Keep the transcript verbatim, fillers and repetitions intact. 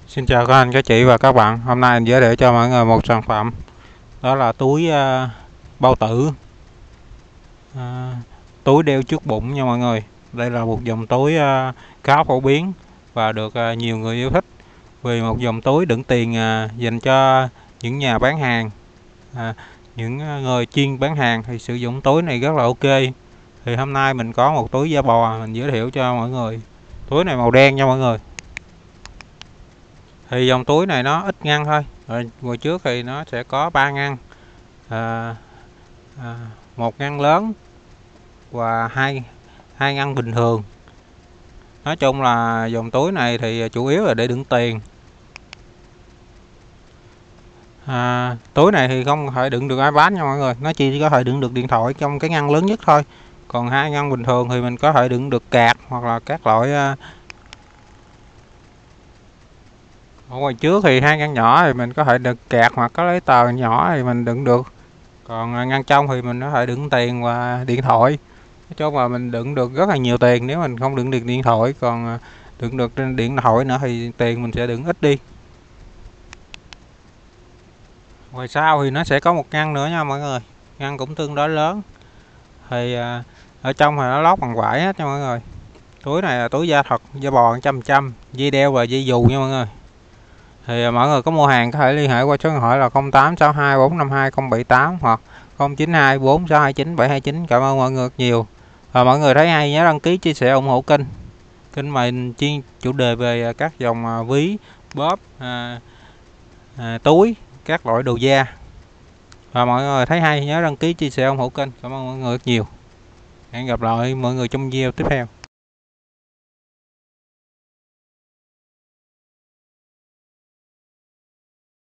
Xin chào các anh, các chị và các bạn. Hôm nay mình giới thiệu cho mọi người một sản phẩm, đó là túi uh, bao tử, uh, túi đeo trước bụng nha mọi người. Đây là một dòng túi uh, khá phổ biến và được uh, nhiều người yêu thích, vì một dòng túi đựng tiền uh, dành cho những nhà bán hàng, uh, những người chuyên bán hàng thì sử dụng túi này rất là ok. Thì hôm nay mình có một túi da bò mình giới thiệu cho mọi người. Túi này màu đen nha mọi người. Thì dòng túi này nó ít ngăn thôi, rồi ngồi trước thì nó sẽ có ba ngăn, à, à, một ngăn lớn và hai hai ngăn bình thường. Nói chung là dòng túi này thì chủ yếu là để đựng tiền. À, túi này thì không thể đựng được iPad nha mọi người, nó chỉ có thể đựng được điện thoại trong cái ngăn lớn nhất thôi. Còn hai ngăn bình thường thì mình có thể đựng được card hoặc là các loại. Ở ngoài trước thì hai ngăn nhỏ thì mình có thể đựng kẹt hoặc có lấy tờ nhỏ thì mình đựng được. Còn ngăn trong thì mình có thể đựng tiền và điện thoại. Nói chung là mình đựng được rất là nhiều tiền nếu mình không đựng được điện thoại. Còn đựng được trên điện thoại nữa thì tiền mình sẽ đựng ít đi. Ngoài sau thì nó sẽ có một ngăn nữa nha mọi người. Ngăn cũng tương đối lớn. Thì ở trong thì nó lót bằng vải hết nha mọi người. Túi này là túi da thật, da bò một trăm phần trăm, dây đeo và dây dù nha mọi người. Thì mọi người có mua hàng có thể liên hệ qua số điện thoại là không tám sáu hai bốn năm hai không bảy tám hoặc không chín hai bốn sáu hai chín bảy hai chín. Cảm ơn mọi người rất nhiều. Và mọi người thấy hay nhớ đăng ký, chia sẻ, ủng hộ kênh. Kênh mình chuyên chủ đề về các dòng ví, bóp, à, à, túi, các loại đồ da. Và mọi người thấy hay nhớ đăng ký, chia sẻ, ủng hộ kênh. Cảm ơn mọi người rất nhiều. Hẹn gặp lại mọi người trong video tiếp theo.